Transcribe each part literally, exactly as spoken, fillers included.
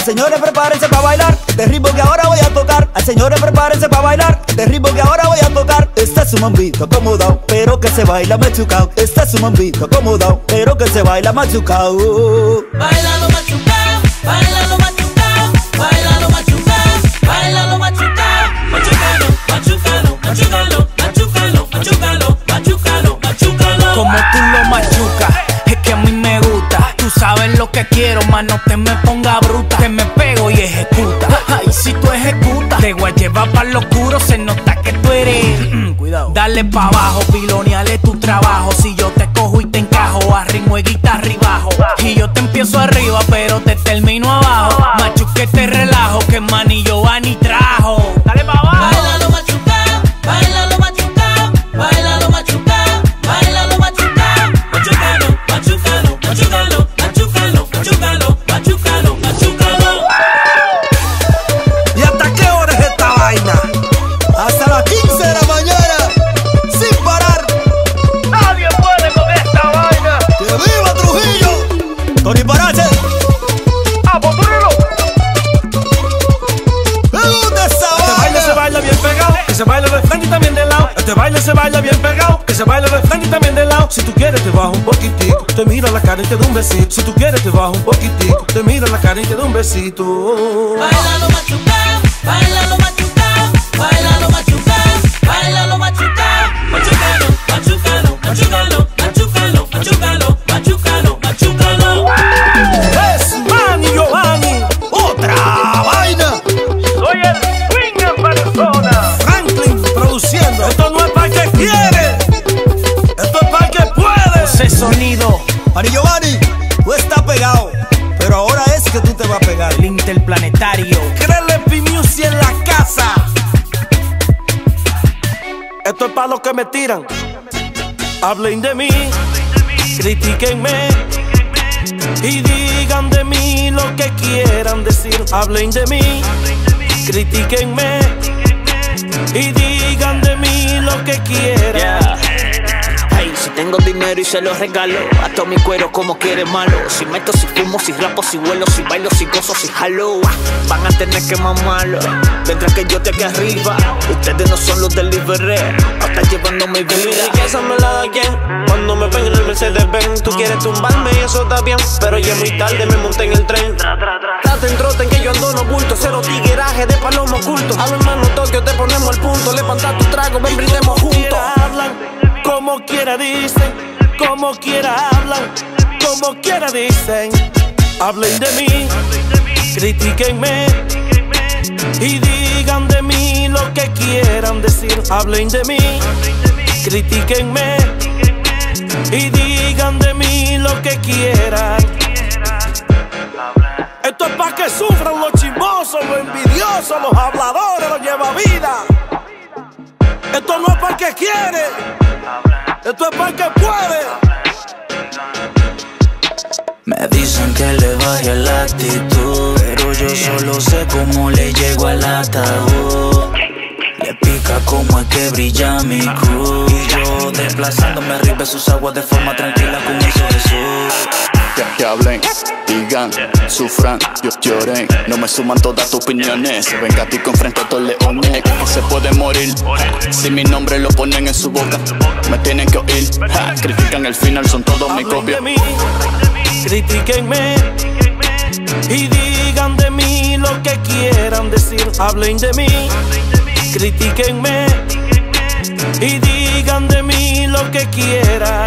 señores prepárense para bailar este ritmo que ahora voy a tocar. Al señores prepárense para bailar este ritmo que ahora voy a tocar. Este es un mambito acomodado, pero que se baila machucao. Este es un mambito acomodado, pero que se baila machucao. Bailalo machucao, bailalo machucao, bailalo machucao, bailalo machucao, machucalo, machucalo, machucalo, machucalo, machucalo, machucalo, machucalo. Como tú lo machucas, es que a mí me gusta. Tú sabes lo que quiero, más no te me ponga bruta. Que me pego y ejecuta. Ay, si tú ejecutas, te voy a llevar para lo oscuro. Se nota que tú eres. Cuidado. Dale pa' abajo, piloneale tu trabajo. Si yo te cojo y te encajo, a ritmo de guitarra y bajo. Y yo te empiezo arriba, pero te termino abajo. Machuque te relajo, que Manny Giovanni trajo. Dale pa' abajo. Bailalo machucao, bailalo machucao, bailalo machucao, bailalo machucao, machucalo, machucalo, machucalo, machucalo, machucalo, machucalo, machucalo. ¿Y hasta qué hora es esta vaina? Hasta las quince de la mañana, sin parar. Nadie puede con esta vaina. ¡Que viva Trujillo! Tony Parache. ¡A Poturilo! Me gusta esa Este baile se baila bien pegado, que se baila de frente y también de lado. Este baile se baila bien pegado, que se baila de frente y también de lado. Si tú quieres te bajo un poquitico, te miro la cara y te doy un besito. Si tú quieres te bajo un poquitico, te miro la cara y te doy un besito. Bailalo machucao, bailalo machucao, bailalo machucao, bailalo machucao, machucalo, machucalo, machucalo, machucalo, machucalo, machucalo, machucalo. Es Manny Giovanni, otra vaina. soy el swing en persona. Franklin produciendo. Esto no es para que quiere, esto es para que puede. Ese sonido, Manny Giovanni, tú estás pegado, pero ahora es que tú te vas a pegar. el interplanetario. Créele P-Music en la casa. Esto es para los que me tiran. Hablen de mí, critíquenme y digan de mí lo que quieran decir. Hablen de mí, critíquenme y digan de mí lo que quieran. Yeah. Hey, si tengo dinero y se lo regalo, ato mi cuero como quiere malo. Si meto, si fumo, si rapo, si vuelo, si bailo, si gozo, si jalo, van a tener que mamarlo. Mientras que yo te aquí arriba, ustedes no son los delivery, pa' estar llevando mi vida. Mi riqueza me la da quien cuando me ven en el Mercedes Benz. Tú quieres tumbarme y eso está bien, pero ya es muy tarde, me monté en el tren. Traten, troten que yo ando no bulto, cero tigueraje de palomo oculto. A mi hermano Tokio te ponemos al punto, levanta tu trago, ven brindemos juntos. Hablan, como quiera dicen, como quiera hablan, como quiera dicen. Hablen de mí, critíquenme y digan de mí lo que quieran decir. Hablen de mí, critíquenme y digan de mí lo que quieran. Esto es para que sufran los chismosos, los envidiosos, los habladores, los llevavidas. Esto no es para que quiere, esto es para que puede. Me dicen que le baje la actitud, pero yo solo sé cómo le llego al ataúd. Le pica como es que brilla mi cruz. Y yo desplazándome arriba de sus aguas de forma tranquila, con eso Jesús. Que, que hablen, digan, sufran, yo lloren. No me suman todas tus opiniones. Se venga a ti con frente a estos leones. Que se puede morir si mi nombre lo ponen en su boca. Me tienen que oír, ja, critican el final, son todos mi copia. Hablen de mí, critíquenme y digan de mí lo que quieran decir. Hablen de mí, critíquenme y digan de mí lo que quieran.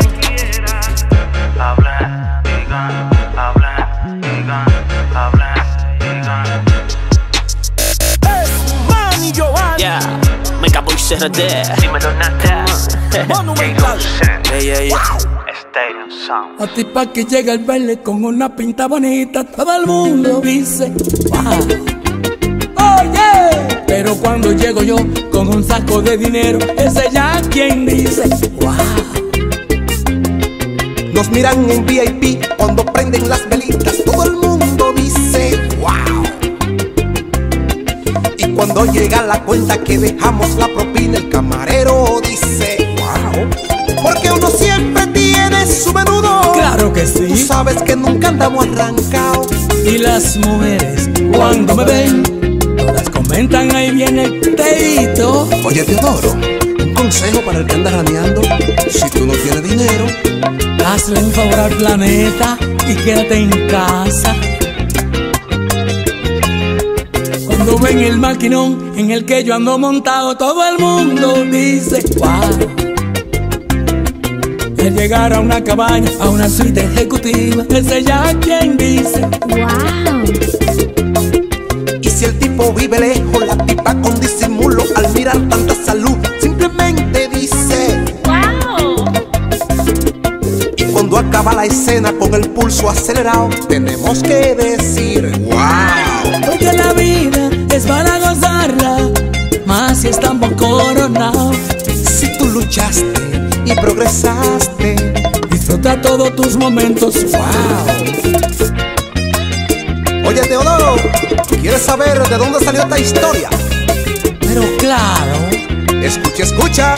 Hablen, digan, hablen, digan, hablen, digan. Es Manny Giovanni, Yeah, Mega Boy C R D. Dímelo, Nata. Monumental. Yeah, yeah, yeah. Stadium Sound. A ti pa' que llega el baile con una pinta bonita, todo el mundo dice wow. Oye, pero cuando llego yo con un saco de dinero, ese ya quien dice wow. Nos miran en V I P cuando prenden las velitas, todo el mundo dice wow. Y cuando llega la cuenta que dejamos la propina, el camarero dice wow. Porque uno siempre tiene su menudo. Claro que sí. Tú sabes que nunca andamos arrancados. Y las mujeres cuando me ven, todas comentan ahí viene el teito. Oye Teodoro, un consejo para el que anda raneando: si tú no tienes dinero, hazle un favor al planeta y quédate en casa. Cuando ven el maquinón en el que yo ando montado, todo el mundo dice wow. El llegar a una cabaña, a una suite ejecutiva, ese ya quien dice wow. Y si el tipo vive lejos, la tipa con disimulo, al mirar tanta salud, simplemente dice wow. Y cuando acaba la escena con el pulso acelerado, tenemos que decir wow. Porque la vida es para gozarla, más si estamos coronados. Si tú luchaste y progresaste, disfruta todos tus momentos, wow. Oye Teodoro, ¿quieres saber de dónde salió esta historia? Pero claro. Escucha, escucha.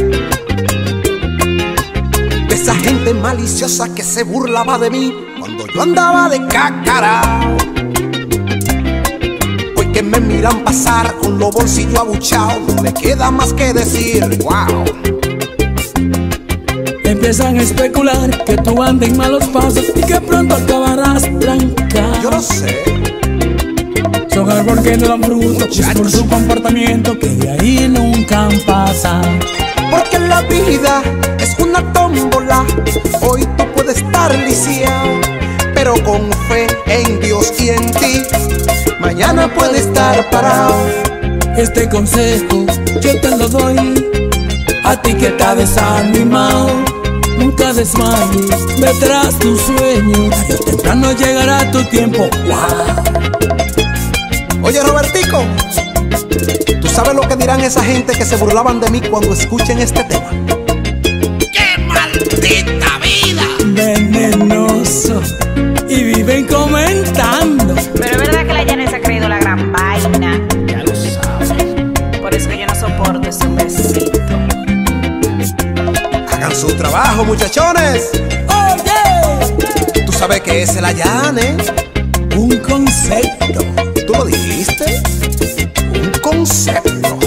De esa gente maliciosa que se burlaba de mí cuando yo andaba de cacarao. Hoy que me miran pasar con los bolsillos abuchados, no me queda más que decir wow. Empiezan a especular que tú andas en malos pasos y que pronto acabarás trancado. Yo no sé. Son árboles que no dan fruto, es por su comportamiento que de ahí nunca han pasado. Porque la vida es una tómbola, hoy tú puedes estar lisiado, pero con fe en Dios y en ti, mañana puede estar parado. Este consejo yo te lo doy a ti que estás desanimado. Nunca desmayes detrás de tus sueños, tarde o temprano llegará tu tiempo, wow. Oye Robertico, ¿tú sabes lo que dirán esa gente que se burlaban de mí cuando escuchen este tema? ¡Qué maldita vida! Venenoso. Y viven comentando. Pero es verdad que la Janet se ha creído la gran vaina. Ya lo sabes. Por eso que yo no soporto ese hombrecito. Hagan su trabajo, muchachones. Oye, ¿tú sabes qué es el allane? Un concepto. ¿Tú lo dijiste? Un concepto.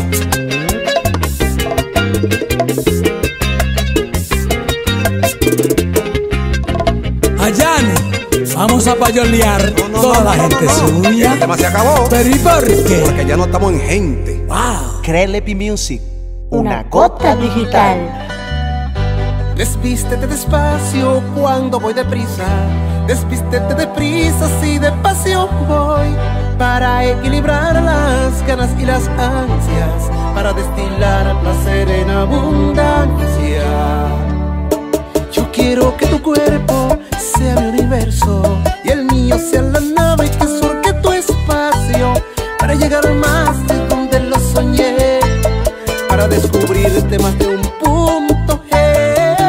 Allane, vamos a payolear no, no, toda no, la no, gente no, no. suya. El tema se acabó. ¿Pero y por qué? Porque ya no estamos en gente. Wow. Crelepy Music, una gota digital. Desvístete despacio cuando voy deprisa. Desvístete deprisa si despacio voy. Para equilibrar las ganas y las ansias, para destilar placer en abundancia. Yo quiero que tu cuerpo sea mi universo y el mío sea la nave que surque tu espacio, para llegar más de donde lo soñé, para descubrirte más de un punto G.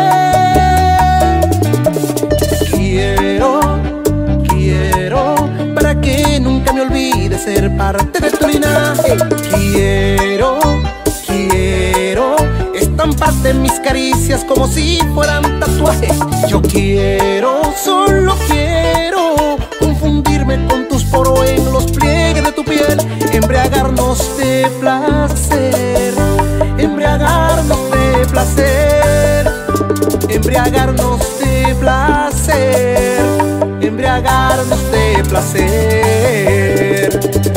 Quiero, quiero, para que nunca me olvide ser parte de tu linaje. Quiero, quiero estamparte en mis caricias como si fueran tatuajes. Yo quiero, solo quiero confundirme con tus poros en los pliegues de tu piel, embriagarnos de placer, embriagarnos de placer, embriagarnos de placer, embriagarnos de placer.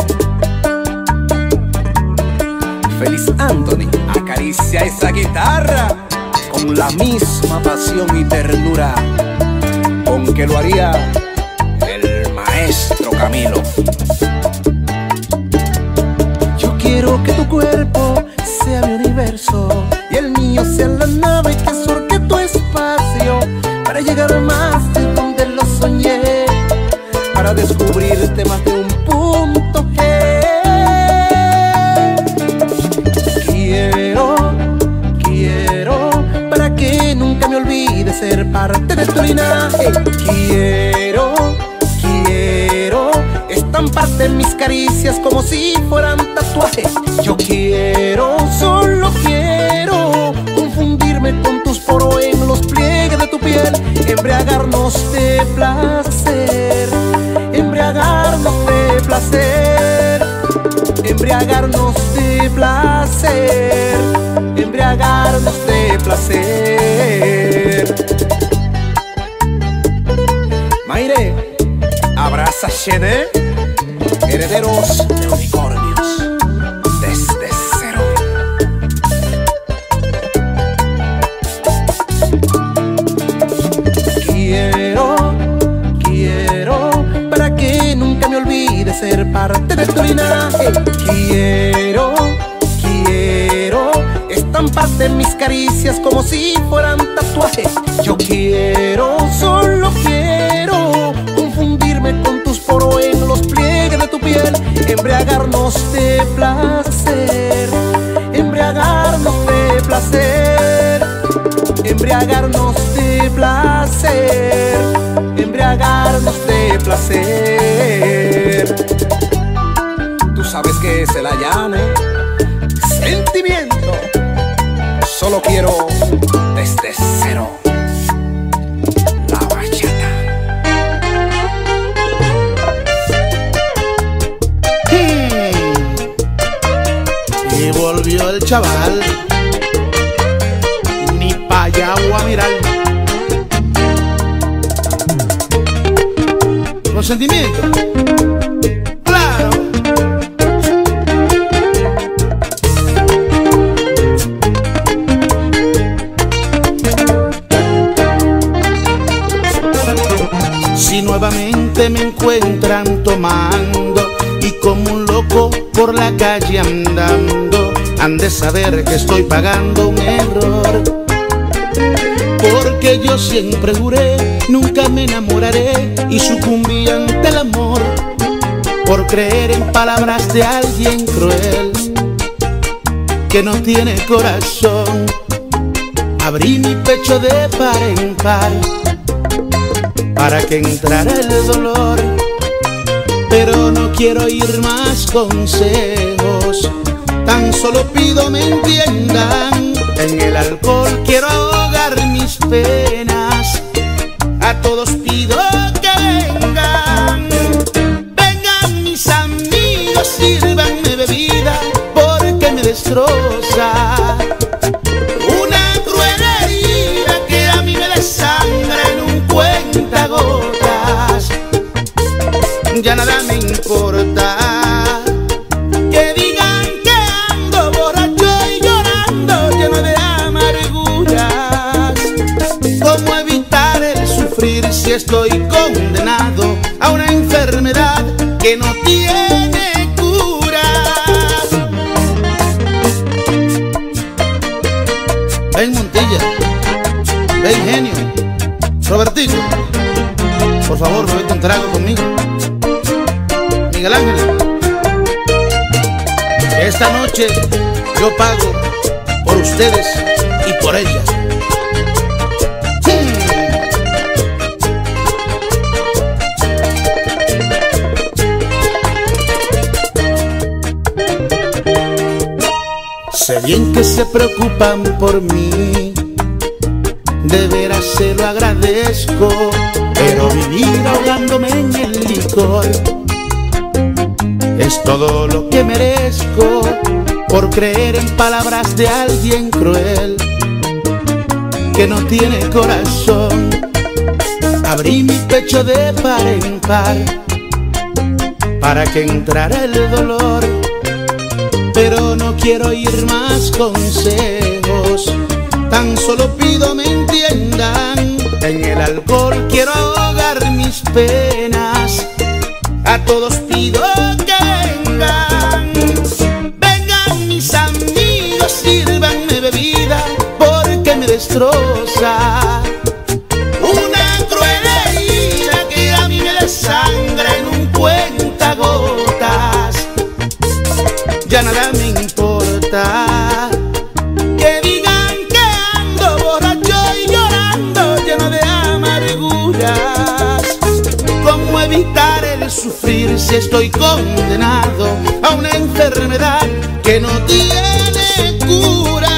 Feliz Anthony acaricia esa guitarra con la misma pasión y ternura con que lo haría el maestro Camilo. Yo quiero que tu cuerpo sea mi universo y el mío sea la nave que surque tu espacio, para llegar más de donde lo soñé, para descubrirte más de un punto G. Quiero, quiero, para que nunca me olvide ser parte de tu linaje. Quiero, quiero estamparte en mis caricias como si fueran tatuajes. Yo quiero, solo quiero confundirme con tus poros en los pliegues de tu piel, embriagarnos de placer, embriagarnos embriagarnos de placer, embriagarnos de placer. Maire, abraza Chene, herederos de unicornios, desde cero. Quiero, quiero, para que nunca me olvide ser parte de tu linaje. Quiero, quiero, estamparte en mis caricias como si fueran tatuajes. Yo quiero, solo quiero, confundirme con tus poros en los pliegues de tu piel. Embriagarnos de placer, embriagarnos de placer, embriagarnos de placer, embriagarnos de placer. Tú sabes que es el Ayane, sentimiento. Solo quiero desde cero. La bachata. Hmm. Y volvió el chaval, ni pa' allá o a mirar. Con sentimiento, claro. Si nuevamente me encuentran tomando y como un loco por la calle andando, han de saber que estoy pagando un error. Porque yo siempre juré, nunca me enamoraré, y sucumbí ante el amor por creer en palabras de alguien cruel que no tiene corazón. Abrí mi pecho de par en par para que entrara el dolor, pero no quiero oír más consejos, tan solo pido me entiendan. En el alcohol quiero ahogar mis penas, a todos pido que vengan. Vengan mis amigos, sírvanme bebida, porque me destroza una cruel herida que a mí me desangra en un cuentagotas. Ya nada me importa que digan que ando borracho y llorando lleno de amarguras. ¿Cómo evitar el sufrir si estoy condenado a una enfermedad que no tiene cura? Ven Montilla, ven Genio, Robertico, por favor, bebete un trago conmigo. Miguel Ángel, esta noche yo pago por ustedes y por ellas. Hmm. Sé bien que se preocupan por mí, de veras se lo agradezco, pero vivir ahogándome en el licor es todo lo que merezco por creer en palabras de alguien cruel que no tiene corazón. Abrí mi pecho de par en par para que entrara el dolor, pero no quiero oír más consejos, tan solo pido me entiendan. En el alcohol quiero ahogar mis penas, a todos pido que vengan. Vengan mis amigos, sírvanme bebida, porque me destroza una cruel herida que a mí me desangra en un cuentagotas. Ya nada me importa que digan que ando borracho y llorando lleno de amarguras. ¿Cómo evitar el sufrir si estoy condenado a una enfermedad que no tiene cura?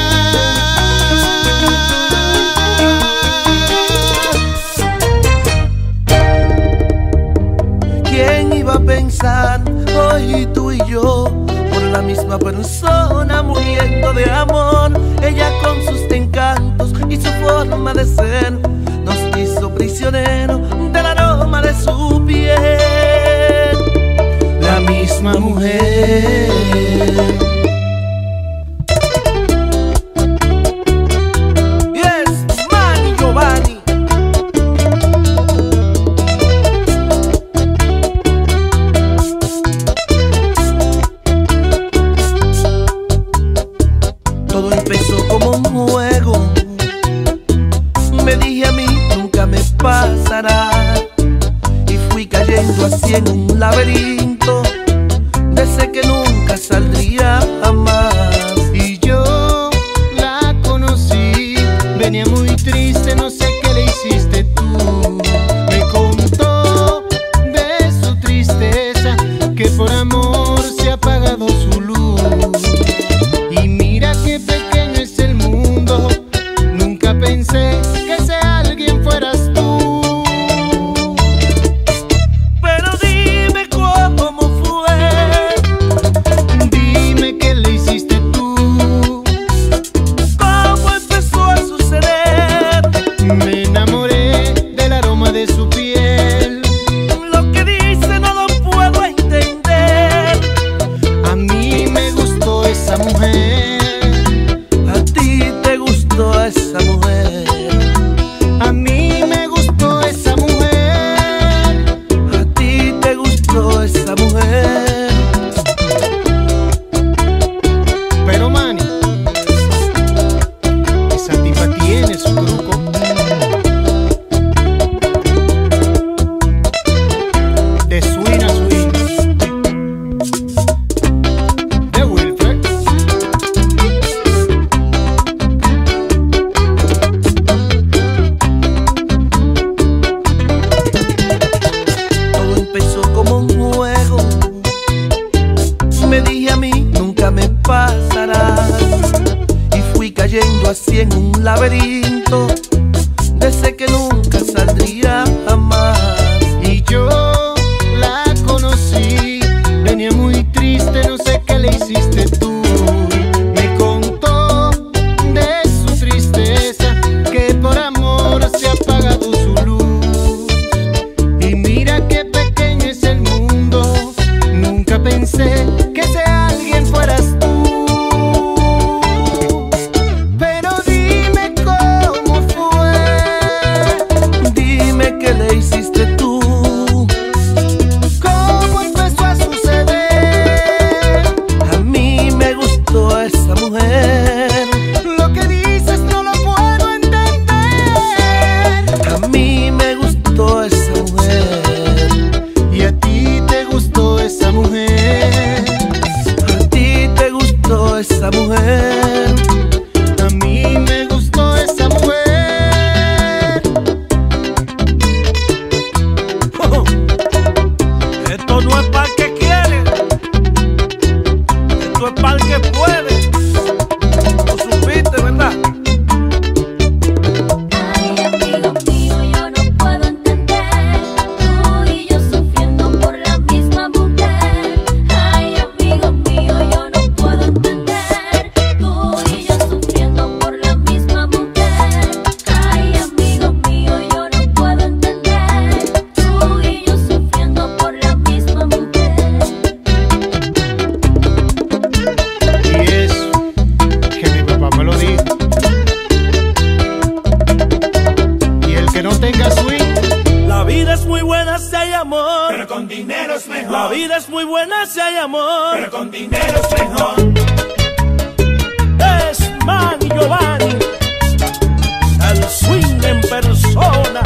¿Quién iba a pensar hoy tú y yo por la misma persona muriendo de amor. Ella con sus encantos y su forma de ser nos hizo prisioneros del aroma de su piel. La misma mujer. Así en un laberinto de ese que nunca saldría jamás. Y yo la conocí, venía muy triste, no sé qué le hiciste tú. Me contó de su tristeza, que por amor se ha apagado su luz. Y mira qué pequeño es el mundo, nunca pensé que ese alguien fueras tú. Así en un laberinto de ese que nunca saldría jamás. Y yo la conocí, venía muy triste, no sé qué le hiciste tú. Me contó de su tristeza, que por amor se ha apagado su luz. Y mira qué pequeño es el mundo, nunca pensé que ese alguien fueras tú. Esa mujer, a mí me gustó esa mujer. Oh, esto no es para el que quiere, esto es para el que puede. Lo supiste, ¿verdad? Ay, amigo mío, yo no puedo entender, tú y yo sufriendo por la misma mujer. Ay, amigo mío, yo no puedo entender. La vida es muy buena si hay amor, pero con dinero es mejor. La vida es muy buena si hay amor, pero con dinero es mejor. Es Manny Giovanni, el swing en persona.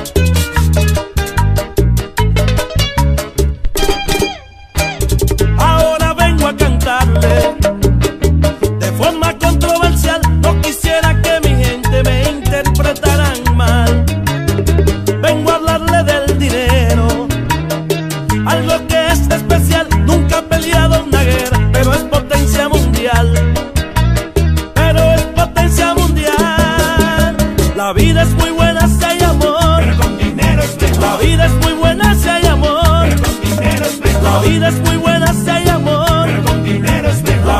Ahora vengo a cantarle de forma controversial. No quisiera que mi gente me interpretaran mal. Vengo a hablarle del dinero, algo que es especial. Nunca he peleado una guerra, pero es potencia mundial. Pero es potencia mundial. La vida es muy buena si hay amor, pero con dinero es mejor. La vida es muy buena si hay amor, pero con dinero es mejor. La vida es muy buena si hay amor, pero con dinero es mejor. La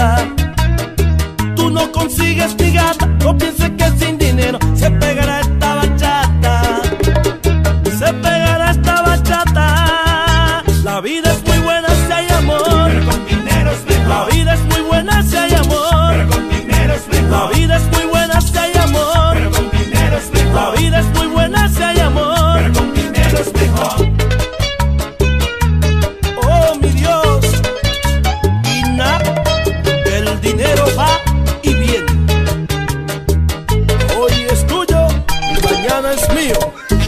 vida. Tú no consigues mi gata, no pienses que sin dinero se pegará esta bachata. Se pegará esta bachata. La vida es muy buena si hay amor, pero con dinero es mejor. La vida es muy buena si hay amor, pero con dinero es mejor. La vida es muy buena si hay amor, pero con dinero es mejor. La vida es muy buena si hay amor, pero con dinero es mejor. Oh mi Dios, y nada, el dinero va y viene. Hoy es tuyo y mañana es mío.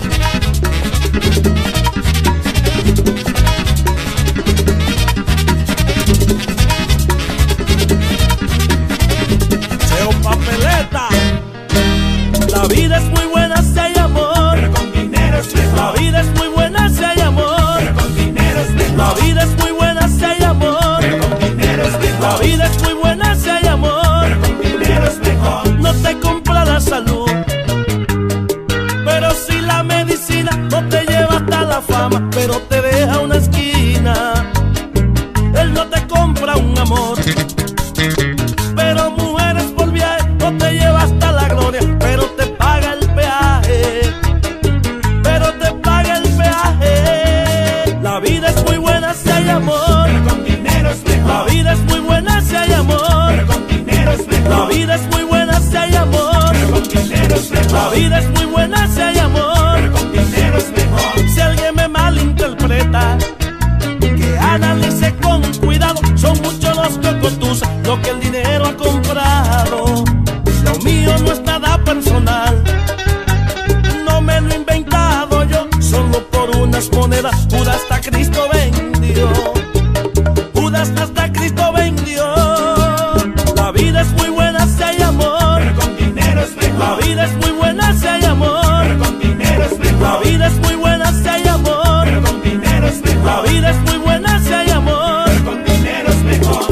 Papeleta. La vida es muy buena si hay amor, pero con dinero es mejor. La vida es muy buena si hay amor, pero con dinero es mejor. La vida es muy buena si hay amor, pero con dinero es mejor. La vida es muy buena si hay amor, pero con dinero es mejor. No te compra la salud, pero si la medicina no te lleva hasta la fama, pero te deja una esquina. Él no te compra un amor, pero mujeres por viaje no te lleva hasta la gloria, pero te paga el peaje, pero te paga el peaje. La vida es muy buena si hay amor, pero con dinero es mejor. La vida es muy buena si hay amor, pero con dinero es mejor. La vida es muy buena si hay amor, pero con dinero es mejor. La vida es muy buena si hay amor, pero con dinero es mejor. Si alguien me malinterpreta, que analice con cuidado, son muchos los cocotus lo que el dinero ha comprado. Lo mío no es nada personal, no me lo he inventado yo, solo por unas monedas Judas hasta Cristo vendió. Judas hasta Cristo vendió. La vida es muy buena si hay amor, pero con dinero es mejor. La vida es muy buena si hay amor, pero con dinero es mejor. La vida es muy buena si hay amor, pero con dinero es mejor. La vida es muy buena si hay amor, pero con dinero es mejor.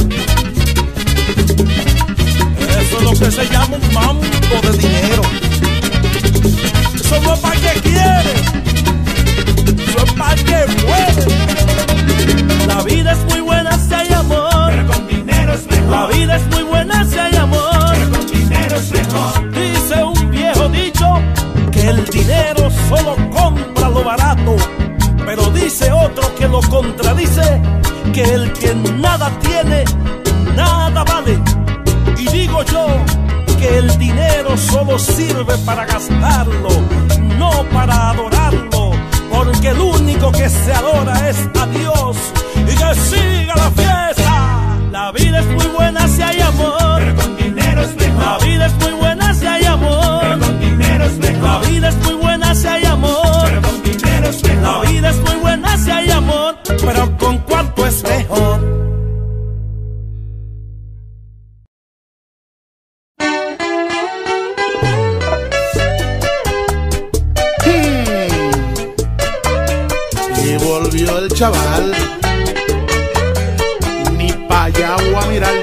Eso es lo que se llama un mambo de dinero. Eso no es para que quiere, eso es para que puede. La vida es muy buena si hay amor, pero con dinero es mejor. La vida es muy buena si hay amor, pero con dinero es mejor. Dice un viejo dicho que el dinero solo compra lo barato, pero dice otro que lo contradice, que el que nada tiene, nada vale. Y digo yo que el dinero solo sirve para gastarlo, no para adorarlo, porque el único que se adora es a Dios. Y que siga la fiesta. La vida es muy buena si hay amor, pero con dinero es mejor. La vida es muy buena si hay amor, pero con dinero es mejor. La vida es muy buena si hay amor, pero con dinero es mejor. La vida es muy buena si hay amor, pero con cuánto es mejor. Volvió el chaval, ni pa' allá voy a mirar.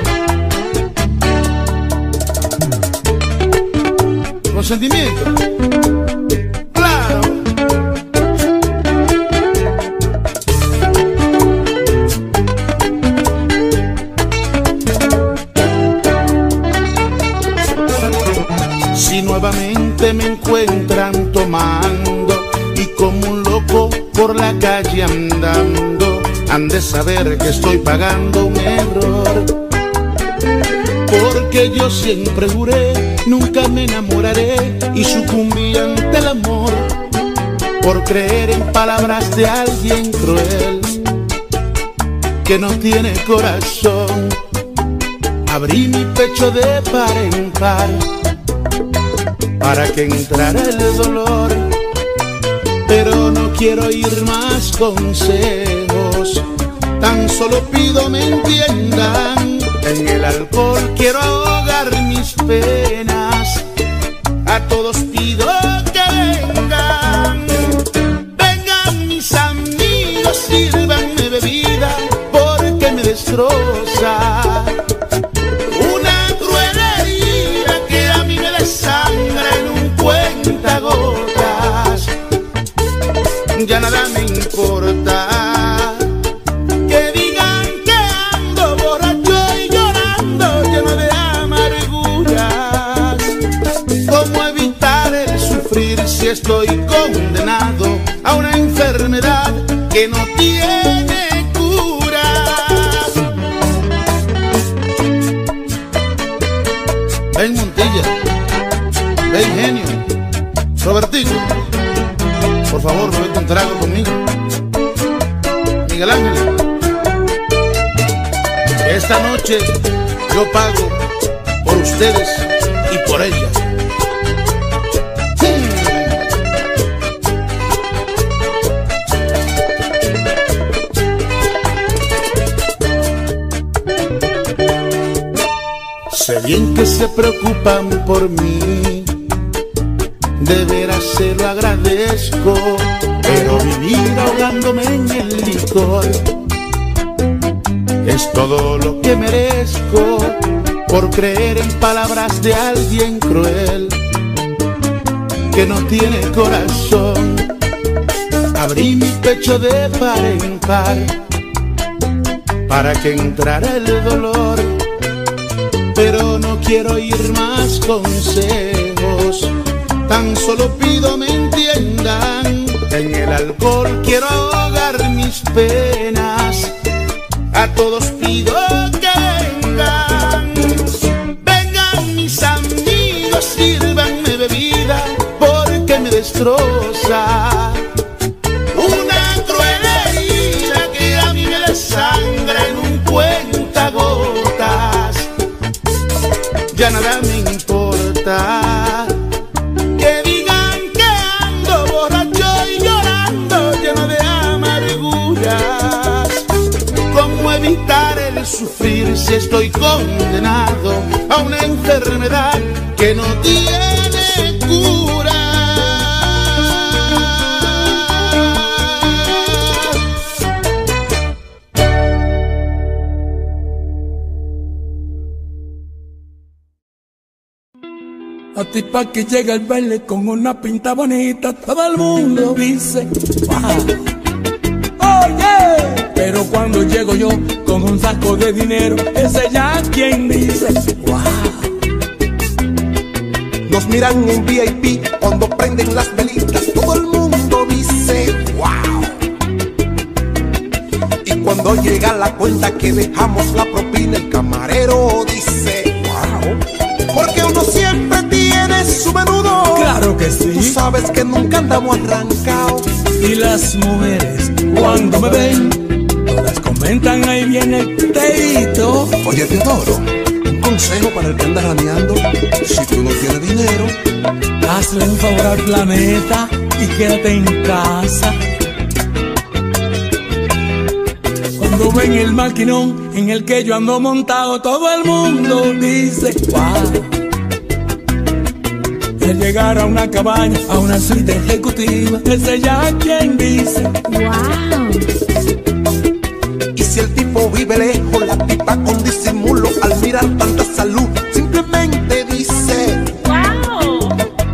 Con sentimiento, claro. Si nuevamente me encuentran tomando y como un loco por la calle andando, han de saber que estoy pagando un error. Porque yo siempre juré, nunca me enamoraré, y sucumbí ante el amor por creer en palabras de alguien cruel que no tiene corazón. Abrí mi pecho de par en par para que entrara el dolor, pero no quiero oír más consejos, tan solo pido me entiendan. En el alcohol quiero ahogar mis penas, a todos pido que vengan. Vengan mis amigos, sírvanme bebida, porque me destroza una cruel herida que a mí me desangra en un cuentagotas. Ya nada me importa que digan que ando borracho y llorando, estoy condenado a una enfermedad que no tiene cura. Ven Montilla, ven Genio, Robertico, por favor, bebete un trago conmigo. Miguel Ángel, esta noche yo pago por ustedes y por ella. Sé bien que se preocupan por mí, de veras se lo agradezco, pero vivir ahogándome en el licor es todo lo que merezco por creer en palabras de alguien cruel que no tiene corazón. Abrí mi pecho de par en par para que entrara el dolor, pero no quiero oír más consejos, tan solo pido me entiendan. En el alcohol quiero ahogar mis penas, a todos pido que vengan. Vengan mis amigos, sírvanme bebida, porque me destroza una cruel herida que a mí me desangra en un cuentagotas. Ya nada me importa que digan que ando borracho y llorando lleno de amarguras. ¿Cómo evitar el sufrir si estoy condenado a una enfermedad que no tiene cura? A ti pa' que llega el baile con una pinta bonita, todo el mundo dice wow, oh yeah. Pero cuando llego yo con un saco de dinero, ese ya quien dice wow. Nos miran en V I P cuando prenden las velitas, todo el mundo dice wow. Y cuando llega la cuenta que dejamos la propina, el camarero dice wow. Porque uno siempre tiene su menudo. Claro que sí. Tú sabes que nunca andamos arrancados. Y las mujeres cuando me ven, todas comentan ahí viene el teito. Oye Teodoro, un consejo para el que anda raneando: si tú no tienes dinero, hazle un favor al planeta y quédate en casa. Cuando ven el maquinón en el que yo ando montado, todo el mundo dice wow. Al llegar a una cabaña, a una suite ejecutiva, ese ya quien dice wow. Y si el tipo vive lejos, la tipa con disimulo, al mirar tanta salud, simplemente dice wow.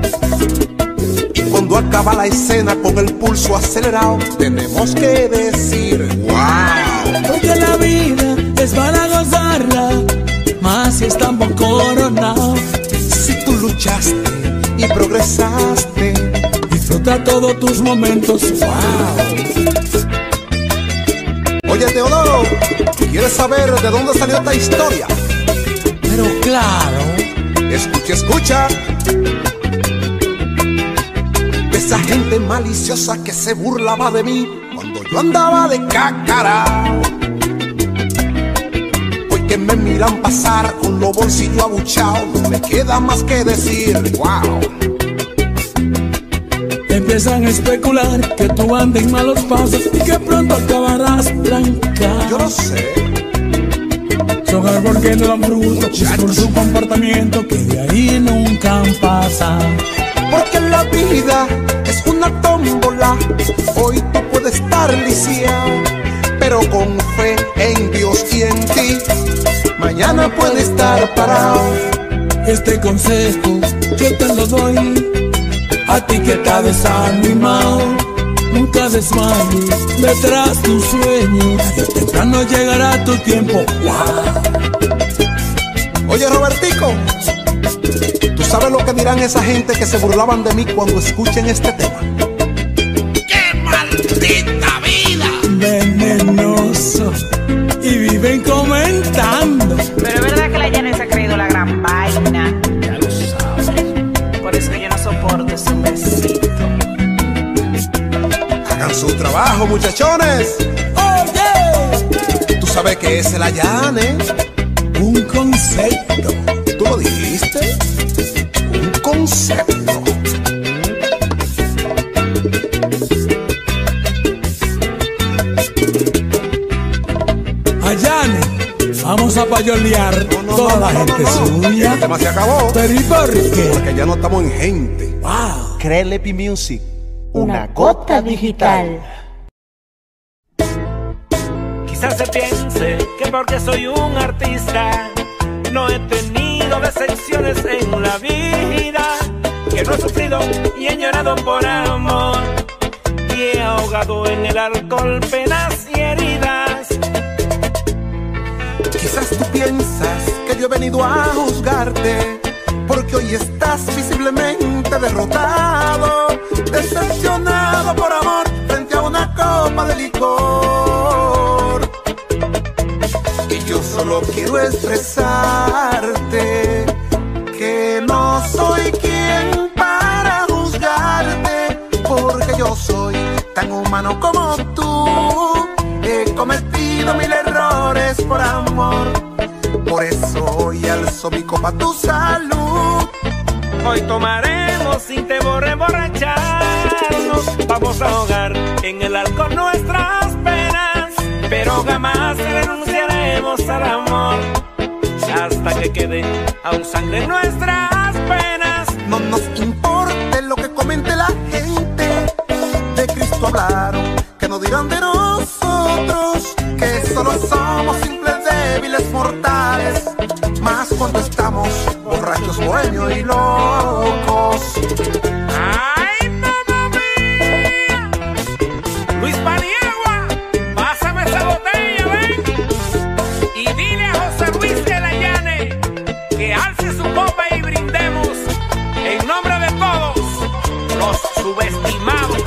Y cuando acaba la escena con el pulso acelerado, tenemos que decir wow. Porque la vida es para gozarla, más si estamos coronados. Si tú luchaste y progresaste, disfruta todos tus momentos, wow. Oye Teodoro, ¿quieres saber de dónde salió esta historia? Pero claro. Escucha, escucha. Esa gente maliciosa que se burlaba de mí cuando yo andaba de cácara, hoy que me miran pasar con los bolsillos abuchados, no me queda más que decir wow. Empiezan a especular que tú andas en malos pasos y que pronto acabarás blanca. Yo lo sé. Son árboles que no dan frutos por su comportamiento, que de ahí nunca pasa. Porque la vida es una tómbola, hoy tú puedes estar lisiado, pero con fe en Dios y en ti, mañana puede estar parado. Este consejo yo te lo doy a ti que estás desanimado. Nunca desmayes detrás tu sueño, tarde o temprano llegará tu tiempo. Wow. Oye Robertico, tú sabes lo que dirán esa gente que se burlaban de mí cuando escuchen este tema? ¡Qué maldita vida! Venenoso. Y viven comentando. Pero es verdad que la Yanes se ha creído la gran vaina. Ya lo sabes. Por eso que yo no soporto ese besito. Hagan su trabajo, muchachones. Oye, ¿tú sabes qué es el allane? un concepto. ¿Tú lo dijiste? Un concepto. Ayane, vamos a payolear No, no, toda no, la no, gente no, no. suya. El tema se acabó. Pero ¿y por qué? Porque ya no estamos en gente. Wow. Creelepi Music, Una gota digital. Quizás se piense que porque soy un artista no he tenido decepciones en la vida, que no he sufrido y he llorado por amor y he ahogado en el alcohol penas y heridas. Quizás tú piensas que yo he venido a juzgarte porque hoy estás visiblemente derrotado, decepcionado por amor frente a una copa de licor. Y yo solo quiero expresarte que no soy quien para juzgarte, porque yo soy tan humano como tú. He cometido mil errores por amor, por eso hoy alzo mi copa a tu salud. Hoy tomaremos sin temor a emborracharnos, vamos a ahogar en el alcohol nuestras penas, pero jamás renunciaremos al amor hasta que quede aún sangre en nuestras penas. No nos importe lo que comente la gente, de Cristo hablaron, que no dirán de nosotros, que solo somos simples débiles mortales, más cuando estamos borrachos, bohemios y locos. ¡Ay, mamá mía! Luis Paniagua, pásame esa botella, ven. Y dile a José Luis de la Llane que alce su copa y brindemos en nombre de todos los subestimados.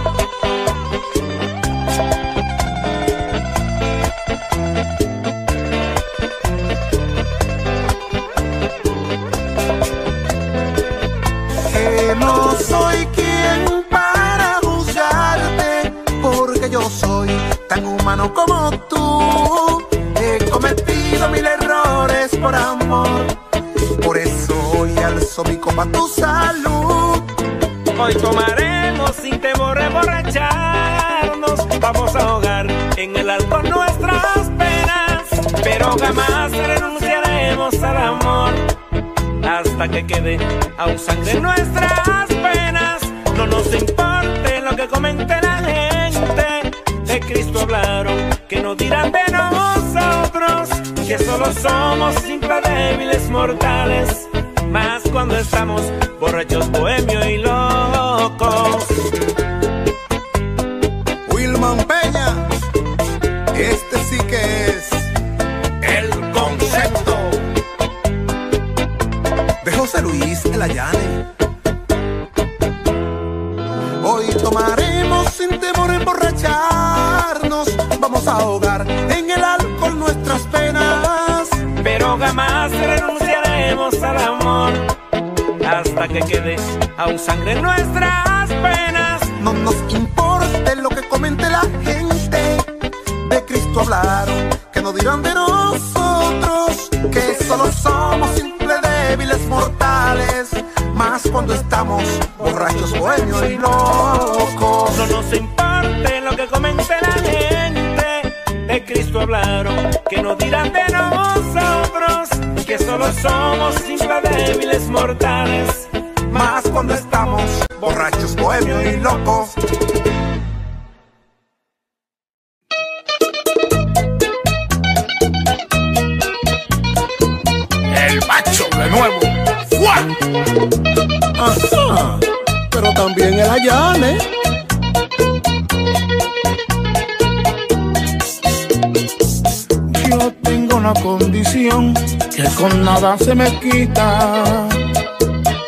Que no soy quien para juzgarte, porque yo soy tan humano como tú. He cometido mil errores por amor, por eso hoy alzo mi copa a tu salud. Hoy tomaremos sin temor a emborracharnos, vamos a ahogar en el alcohol nuestras penas, pero jamás renunciaremos al amor hasta que quede aún sangre en nuestras penas. No nos importe lo que comente la gente, de Cristo hablaron, que no dirán de nosotros, que solo somos simples débiles mortales, más cuando estamos borrachos, bohemios y locos. Wilman Peña, este sí que es el concepto de José Luis de la Llane. Hoy tomaremos sin temor a emborracharnos, vamos a ahogar en el alcohol nuestras penas, pero jamás renunciaremos al amor hasta que quede aún sangre en nuestras penas. no nos importe lo que comente la gente, de Cristo hablaron, que no dirán de nosotros, que solo somos simples débiles mortales, más cuando estamos borrachos, bohemios y locos. No nos importe lo que comente la gente, de Cristo hablaron, que no dirán de nosotros, que solo somos simples débiles mortales, más cuando estamos borrachos, bohemios y locos. El macho de nuevo. ¡Fua! Ajá, pero también el allane. Yo tengo una condición que con nada se me quita.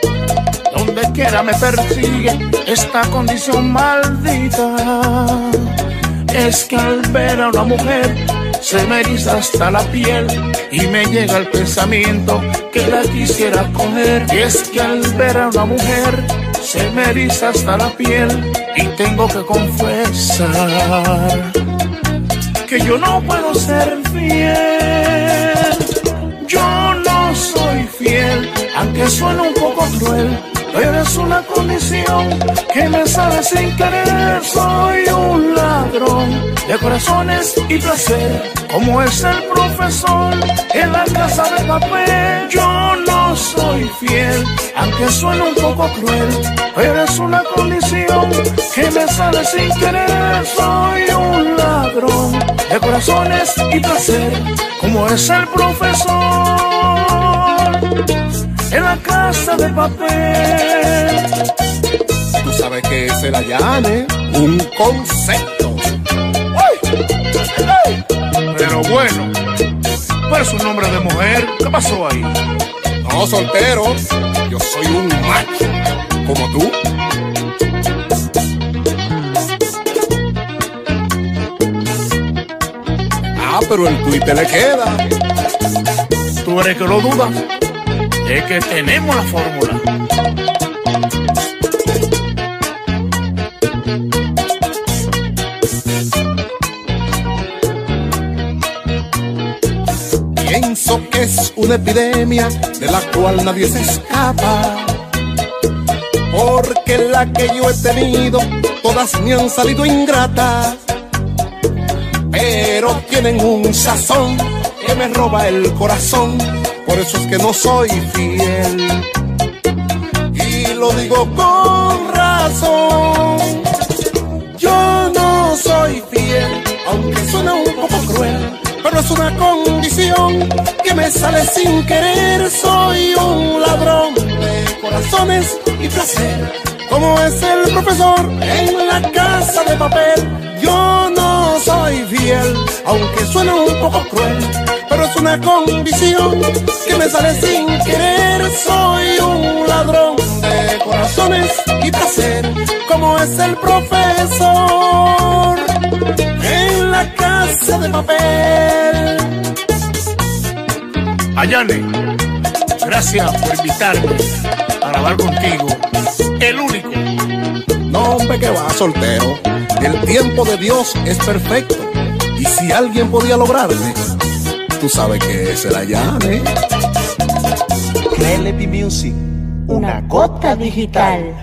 donde quiera me persigue esta condición maldita. Es que al ver a una mujer se me eriza hasta la piel y me llega el pensamiento que la quisiera coger. Y es que al ver a una mujer se me eriza hasta la piel y tengo que confesar que yo no puedo ser fiel. Yo no soy fiel, aunque suene un poco cruel, pero es una condición que me sale sin querer. Soy un ladrón de corazones y placer, como es el profesor en la casa de papel. Yo no soy fiel, aunque suene un poco cruel, pero es una condición que me sale sin querer. Soy un ladrón de corazones y placer, como es el profesor en la casa de papel. Tú sabes que es el allane, un concepto. ¡Ay! ¡Ay! Pero bueno, pero es un nombre de mujer. ¿Qué pasó ahí? No, soltero. Yo soy un macho, como tú. Ah, pero el Twitter le queda. ¿Tú eres que lo dudas? Es que tenemos la fórmula. Pienso que es una epidemia de la cual nadie se escapa, porque la que yo he tenido, todas me han salido ingratas, pero tienen un sazón que me roba el corazón. Por eso es que no soy fiel, y lo digo con razón. Yo no soy fiel, aunque suena un poco cruel, pero es una condición que me sale sin querer. Soy un ladrón de corazones y placer, como es el profesor en la casa de papel. Yo no soy fiel, aunque suene un poco cruel, pero es una condición que me sale sin querer. Soy un ladrón de corazones y placer, como es el profesor en la casa de papel. Ayane, gracias por invitarme a grabar contigo. El único. No, hombre, que va, soltero. El tiempo de Dios es perfecto, y si alguien podía lograrme, tú sabes que es el allane. Melody Music, una gota digital.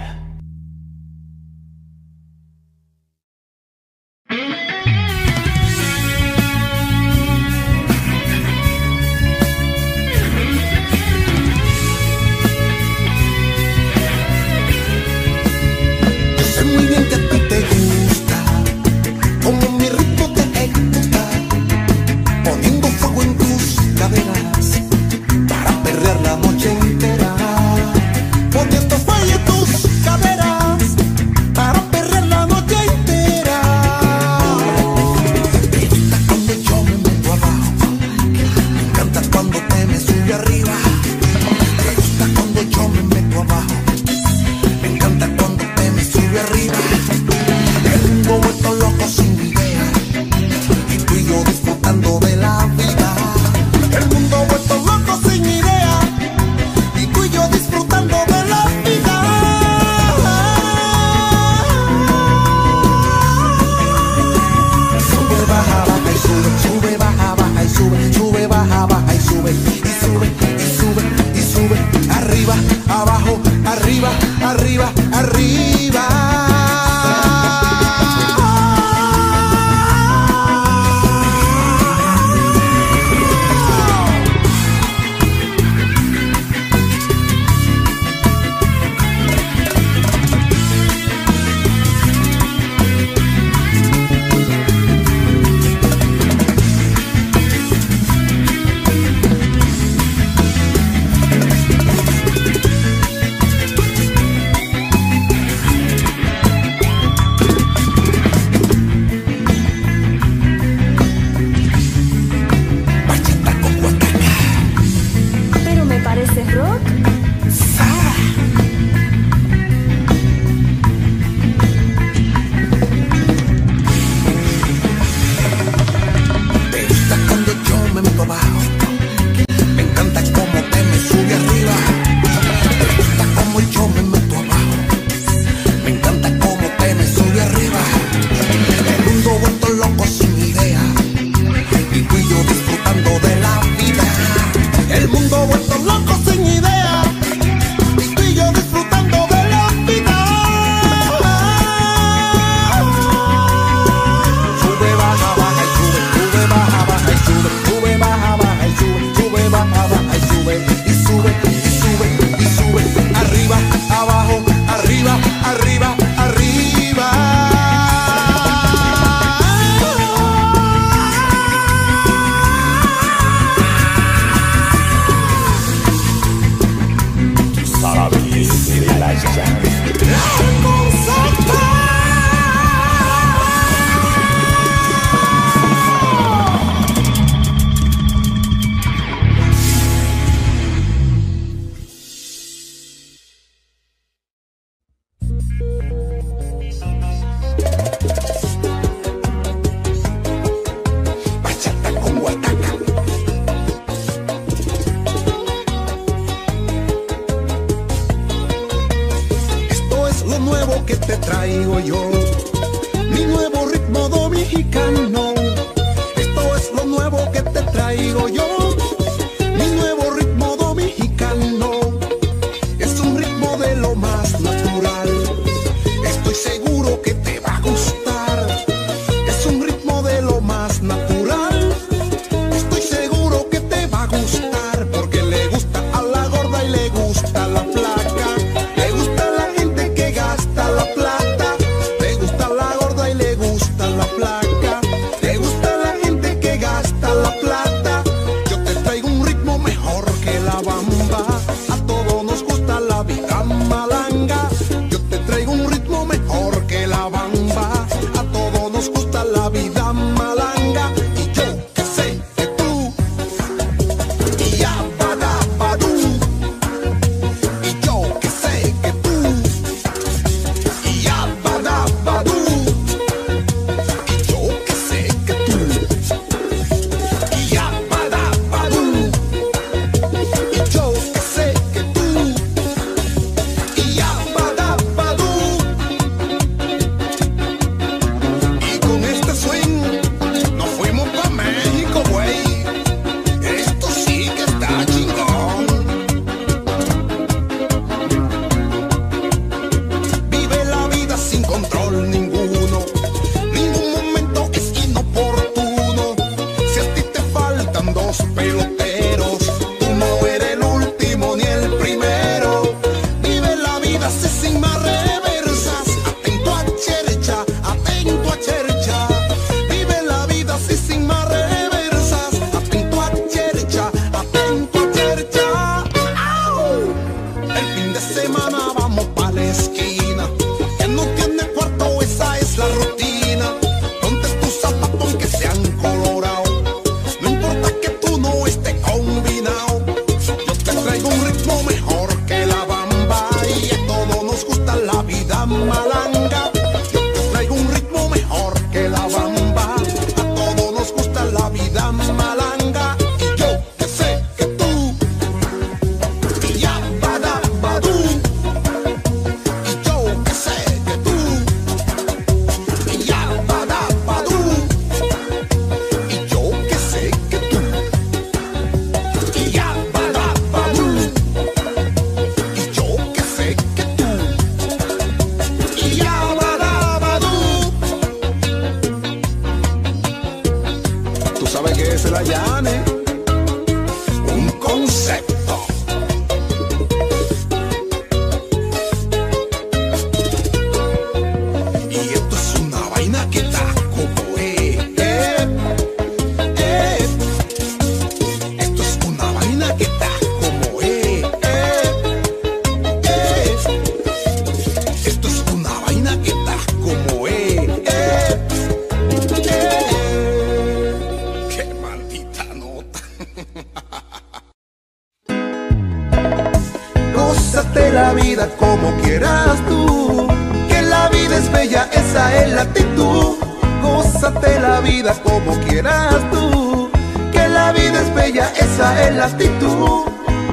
Gózate la vida como quieras tú, que la vida es bella, esa es la actitud. Gózate la vida como quieras tú, que la vida es bella, esa es la actitud.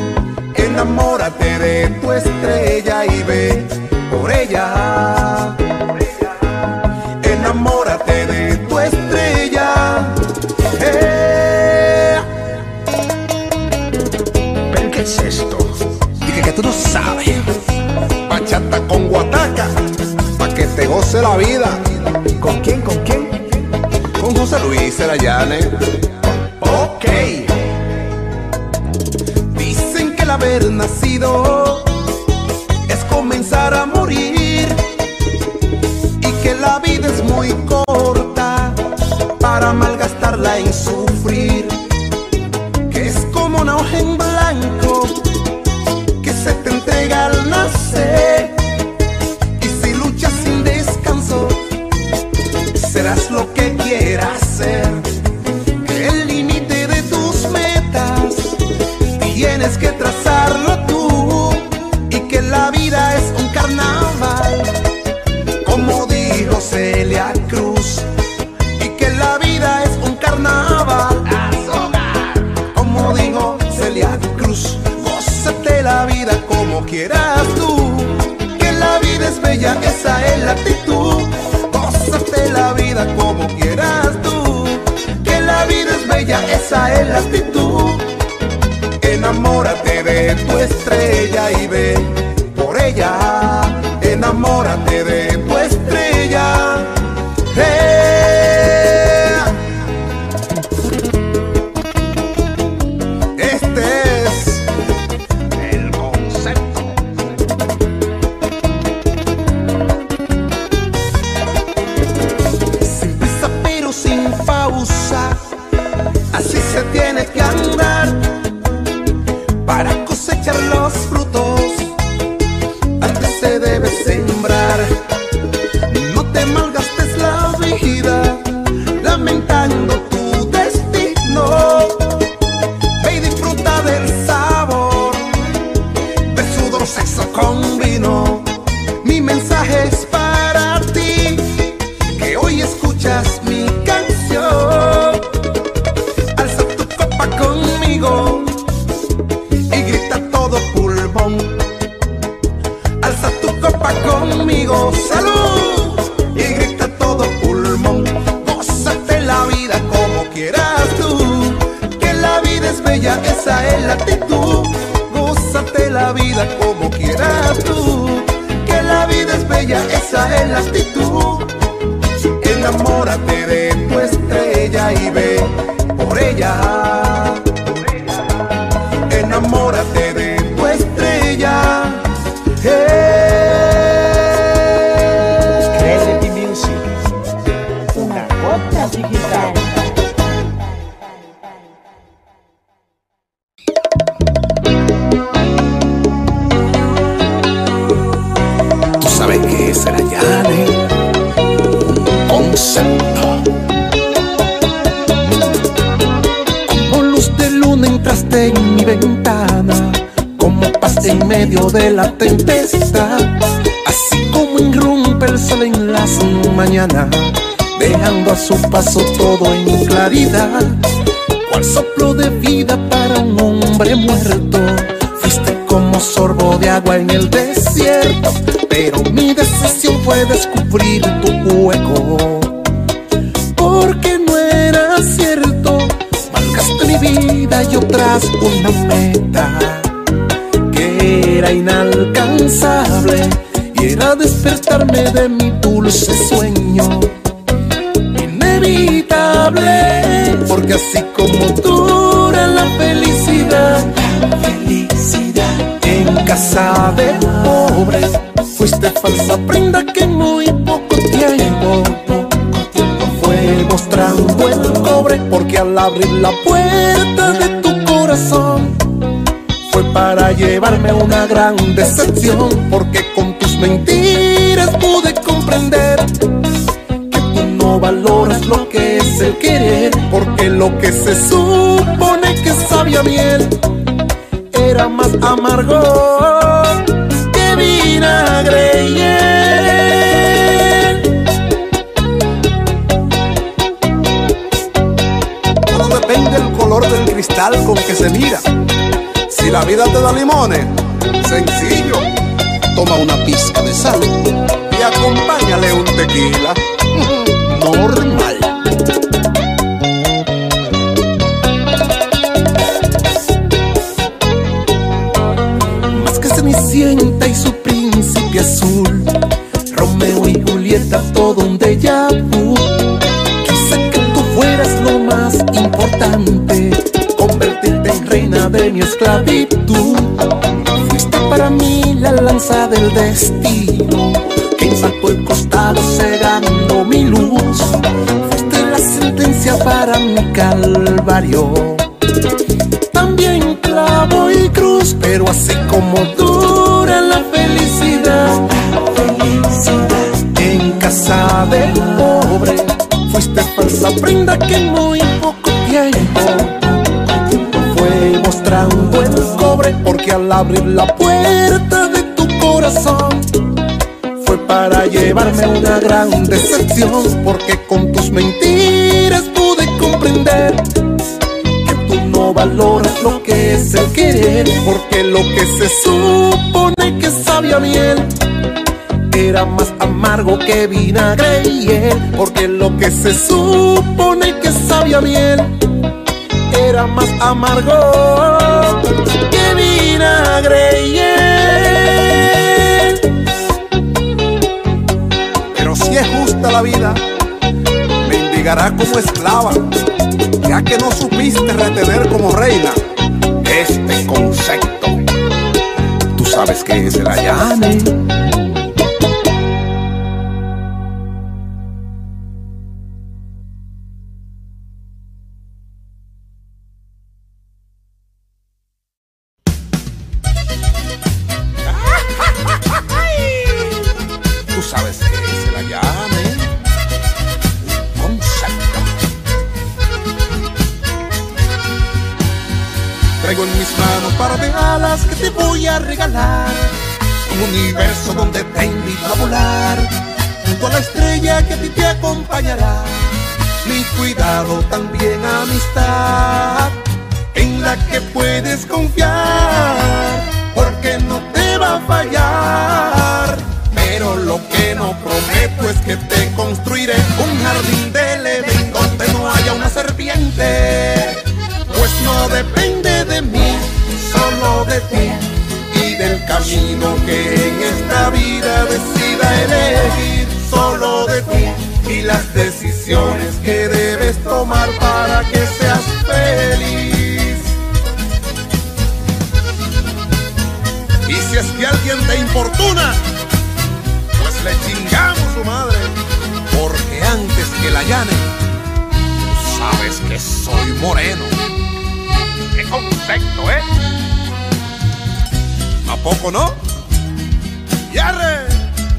Enamórate de tu estrella y ve por ella. Enamórate de tu estrella. Eh. ¿Pero qué es esto? Dije que tú no sabes. Bachata con guataca, pa' que te goce la vida. ¿Con quién? ¿Con quién? Con José Luis de la Llane. Ok. Dicen que el haber nacido es comenzar a morir, y que la vida es muy corta para malgastarla en sufrir, que es como una hoja en blanco que se te entrega al nacer vida como quieras tú. Que la vida es bella, esa es la actitud. Gózate la vida como quieras tú. Que la vida es bella, esa es la actitud. Enamórate de tu estrella y ve por ella. Enamórate de tu estrella. Hey. Este es el concepto. Sin prisa pero sin pausa, así se tiene que andar para cosechar los frutos. Antes se debe sembrar. No te malgastes la vida lamentando tu destino. Ve y disfruta del sabor de sudor, sexo con vino. Mi mensaje es para ti, que hoy escuchas mi canción. Alza tu copa conmigo y grita todo pulmón. Alza tu copa conmigo, salud, y grita todo pulmón. Gózate la vida como quieras tú. Que la vida es bella, esa es la actitud. Gózate la vida como quieras tú. Que la vida es bella, esa es la actitud. Enamórate de tu estrella y ve por ella. Enamórate de tu estrella. Creative Music, una gota digital. Tú sabes que será Yane, concepto. Como luz de luna entraste en mi ventana, como paz en medio de la tempestad. Así como irrumpe el sol en las mañanas, dejando a su paso todo en claridad. Cual soplo de vida para un hombre muerto, fuiste como sorbo de agua en el desierto. Pero mi decisión fue descubrir tu juego, porque no era cierto. Marcaste mi vida yo tras una meta que era inalcanzable, y era despertarme de mi dulce sueño inevitable. Porque así como dura la felicidad, la felicidad en casa de pobres, fuiste falsa prenda que en muy poco tiempo, poco tiempo fue mostrando el cobre. Porque al abrir la puerta de tu corazón, fue para llevarme una gran decepción. Porque con tus mentiras pude comprender que tú no valoras lo que es el querer. Porque lo que se supone que sabía miel era más amargo que vinagre y hiel. Todo depende del color del cristal con que se mira. Si la vida te da limones, sencillo, toma una pizca de sal y acompáñale un tequila. Normal. Más que Cenicienta y su príncipe azul, Romeo y Julieta, todo un déjà vu. Quise que tú fueras lo más importante, convertirte en reina de mi esclavitud. Fuiste para mí la lanza del destino, que impactó el costado cegando mi luz. Fuiste la sentencia para mi calvario, también clavo y cruz. Pero así como dura la felicidad, felicidad en casa del pobre, fuiste falsa prenda que en muy poco tiempo fue mostrando el cobre. Porque al abrir la puerta de tu corazón, fue para llevarme una gran decepción. Porque con tus mentiras pude comprender que tú no no valoras lo que es el querer. Porque lo que se supone que sabía miel era más amargo que vinagre y hiel. Porque lo que se supone que sabía miel era más amargo que vinagre y hiel. Pero si es justa la vida, mendigará como esclava, ya que no supiste retener como reina este concepto. Tú sabes que es el allane. Tú sabes que es el allane. Concepto. Traigo en mis manos par de alas que te voy a regalar. Un universo donde te invito a volar, junto a la estrella que a ti te acompañará. Mi cuidado, también amistad, en la que puedes confiar, porque no te va a fallar. Pero lo que no prometo es que te construiré un jardín del Edén donde no haya una serpiente, pues no depende de mí, solo de ti y del camino que en esta vida decida elegir. Solo de ti y las decisiones que debes tomar para que seas feliz. Y si es que alguien te importuna, pues le chingamos su madre, porque antes que la llane, tú sabes que soy moreno. ¡Qué concepto, eh! ¿A poco no? ¡Y arre!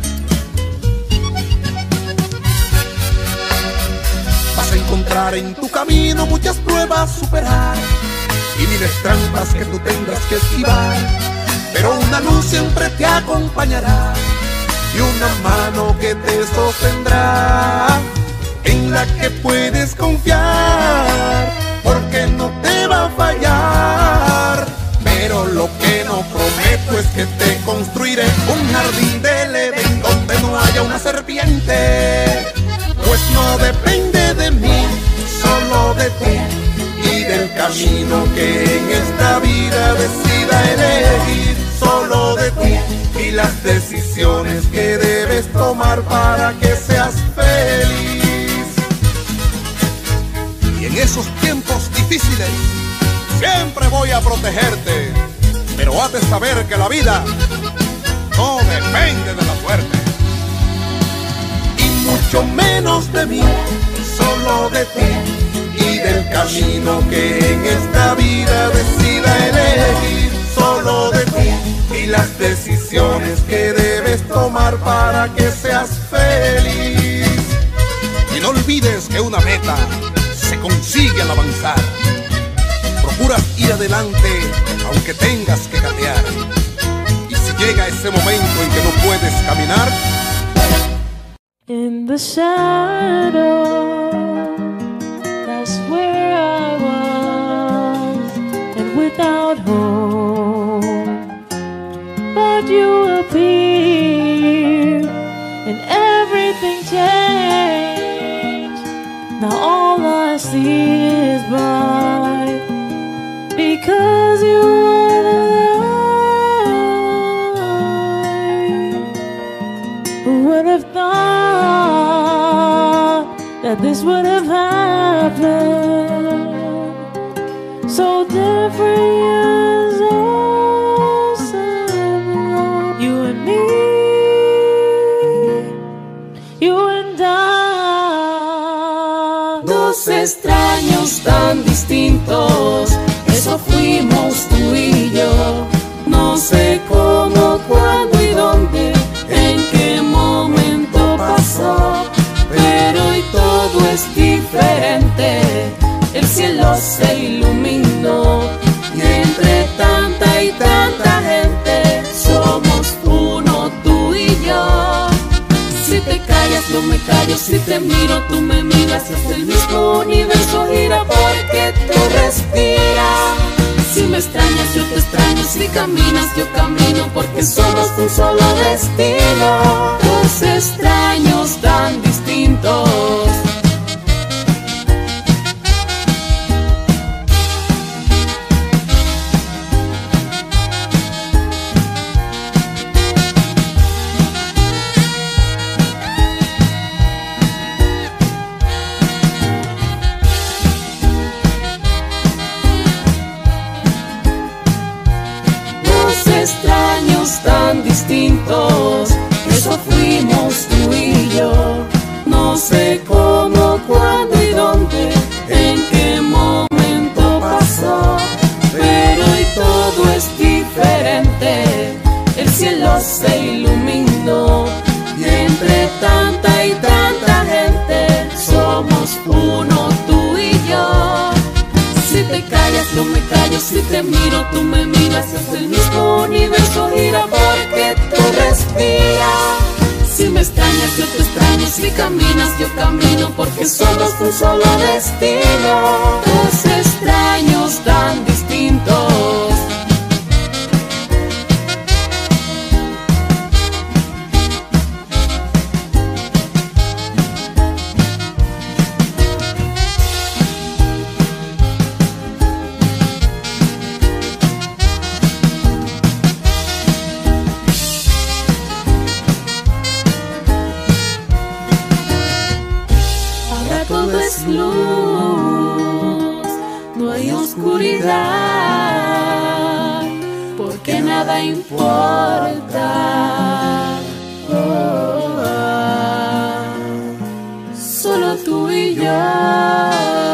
Vas a encontrar en tu camino muchas pruebas superar y miles trampas que tú tendrás que esquivar, pero una luz siempre te acompañará y una mano que te sostendrá, en la que puedes confiar, porque no te va a fallar. Pero lo que no prometo es que te construiré un jardín del Edén donde no haya una serpiente, pues no depende de mí, solo de ti y del camino que en esta vida decida elegir. Solo de ti y las decisiones que debes tomar para que seas feliz. Y en esos tiempos difíciles siempre voy a protegerte, pero has de saber que la vida no depende de la suerte, y mucho menos de mí, solo de ti y del camino que en esta vida decida elegir. Solo de ti y las decisiones que debes tomar para que seas feliz. Y no olvides que una meta se consigue al avanzar. Procuras ir adelante aunque tengas que gatear. Y si llega ese momento en que no puedes caminar, in the shadow, that's where I was, and without hope, but you appeared, and everything changed. Now all I see is bright, because you are the light. Who would have thought that this would have happened? So different years old, seven, you and me, you and I. Dos extraños tan distintos, eso fuimos tú y yo. No sé cómo, cuándo y dónde, en qué momento pasó, pero hoy todo es diferente. El cielo se iluminó y entre tanta y tanta gente somos uno, tú y yo. Si te callas no me callo, Si te miro, tú me miras, y hasta el mismo universo gira porque tú respiras. Si me extrañas, yo te extraño, si caminas, yo camino, porque somos un solo destino. Dos extraños tan distintos. Extraños tan distintos, eso fuimos tú y yo. No sé cómo, cuándo y dónde, en qué momento pasó, pero hoy todo es diferente. El cielo se iluminó y entre tanta y tanta gente somos uno tú y yo. Si te callas, yo me callo, si te miro, tú me miras, y hasta el mismo universo gira porque tú respiras. Si me extrañas, yo te extraño, si caminas, yo camino, porque somos un solo destino. Dos extraños tan distintos. Luz, no hay oscuridad, porque nada importa. Oh, oh, solo tú y yo.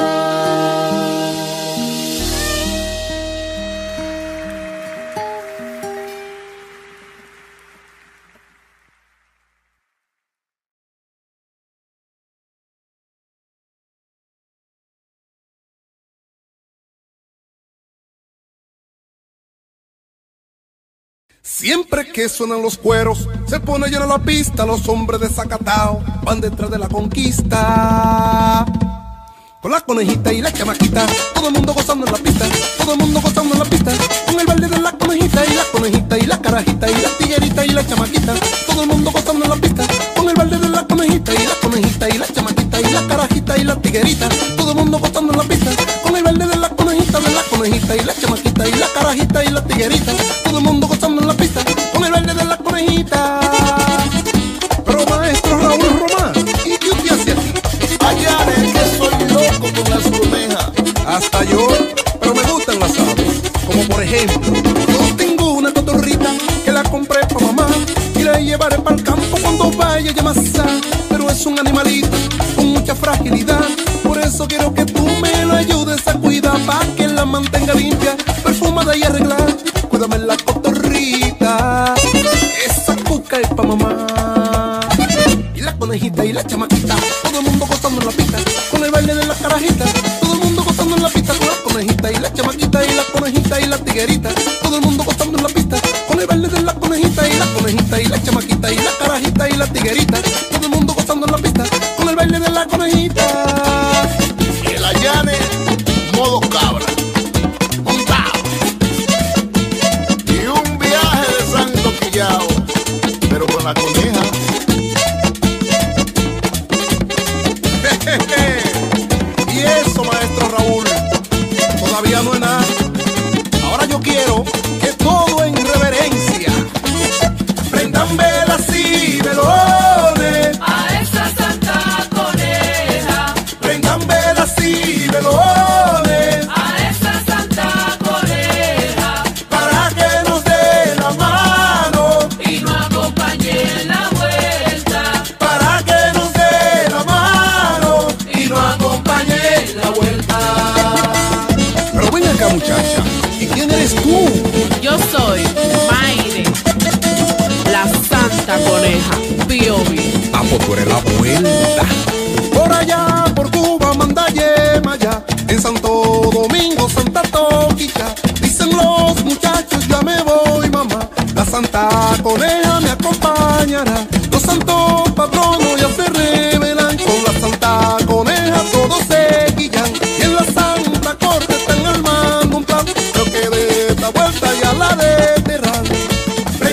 Siempre que suenan los cueros, se pone llena la pista. Los hombres de Zacatao van detrás de la conquista. Con la conejita y la chamaquita, todo el mundo gozando en la pista, todo el mundo gozando en la pista. Con el baile de la conejita y la conejita y la carajita y la tiguerita y la chamaquita, todo el mundo gozando en la pista. Con el baile de la conejita y la conejita y la chamaquita y la carajita y la tiguerita, todo el mundo gozando en la pista. Con el baile de la conejita, de la conejita y la chamaquita y la carajita y la tiguerita, todo el mundo gozando en la pista. Con el baile de la conejita. Pero maestro Raúl Román, ¿y qué usted hace aquí? Allá es que soy loco con las conejas. Hasta yo, pero me gustan las aves. Como por ejemplo, yo tengo una cotorrita que la compré pa' mamá y la llevaré para el campo cuando vaya a Yamasá. Pero es un animalito con mucha fragilidad, por eso quiero que tú me la ayudes a cuidar, pa' que la mantenga limpia, perfumada y arreglada. Cuídame la cotorrita, esa cuca es pa' mamá. Y la conejita y la chamaquita, todo el mundo gozando en la pista. Con el baile de la carajita, todo el mundo gozando en la pista. Con la conejita y la chamaquita y la conejita y la tiguerita, todo el mundo gozando en la pista. Con el baile de la conejita y la conejita y la chamaquita y la carajita y la tiguerita, todo el mundo gozando en la pista. Con el baile de la conejita. El Allane, modo cabra, montado. Y un viaje de Santo Quillao, pero con la coneja. Y eso, maestro Raúl, todavía no es nada. Ahora yo quiero que todo en reverencia prendan velas y velones a esa santa coneja. Prendan velas y velones a esa santa coneja, para que nos dé la mano y nos acompañe en la vuelta. Para que nos dé la mano y nos acompañe en la vuelta. Pero ven acá, muchacha, ¿y quién eres tú? Yo soy Mayre, la santa coneja, P O V. Ah, pues tú eres la vuelta. Por allá, por Cuba, Mandayemaya, en Santo Domingo, Santa Toquicha, dicen los muchachos, ya me voy, mamá. La santa coneja me acompañará. Los santos patronos ya se revelan con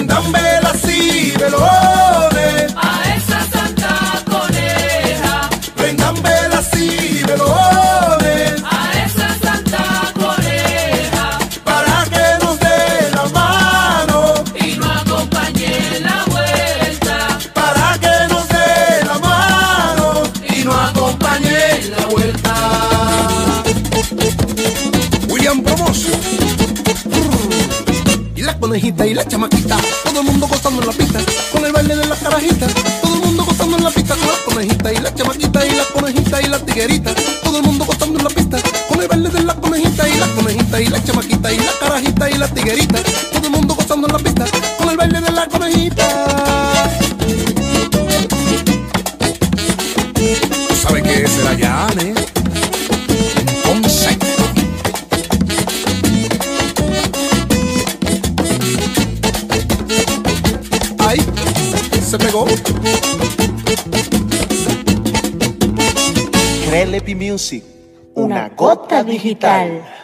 Prendan velas y velones a esa Santa Coneja. Prendan velas y velones a esa Santa Coneja. para que nos dé la mano y nos acompañe en la vuelta. para que nos dé la mano y nos acompañe en la vuelta. William Promotion y la conejita y la chamaquita, todo el mundo gozando en la pista con el baile de las carajitas. Todo el mundo gozando en la pista con la conejita y la chamaquita y la conejita y la tiguerita. Todo el mundo gozando en la pista con el baile de la conejita y la conejita y la chamaquita y la carajita y la tiguerita. Todo el mundo gozando en la pista con el baile de la conejita. ¿Tú sabes qué es el Ayane? Un concepto. Ay, se pegó. Crelepi Music, una gota digital.